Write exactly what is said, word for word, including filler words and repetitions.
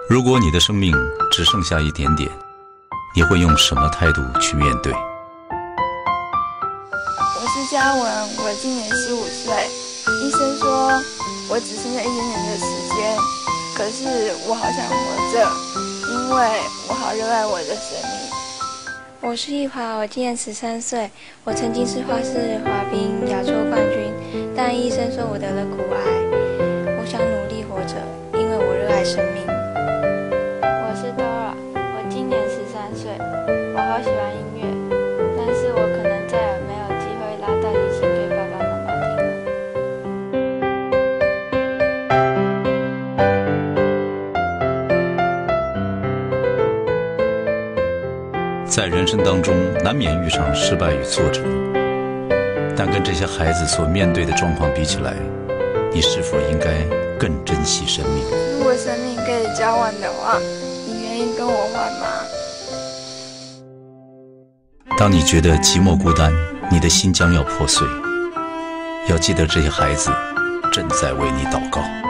如果你的生命只剩下一点点，你会用什么态度去面对？ 我是嘉文，我今年十五岁。医生说我只剩下一点点的时间，可是我好想活着，因为我好热爱我的生命。 我是易华，我今年十三岁。我曾经是花式滑冰亚洲冠军，但医生说我得了骨癌。我想努力活着，因为我热爱生命。 我是 Dora， 我今年十三岁。我好喜欢音乐，但是我可能再也没有机会拉大提琴给爸爸妈妈听了。在人生当中，难免遇上失败与挫折，但跟这些孩子所面对的状况比起来，你是否应该更珍惜生命？ 如果生命可以交换的话，你愿意跟我换吗？ 当你觉得寂寞孤单，你的心将要破碎，要记得这些孩子正在为你祷告。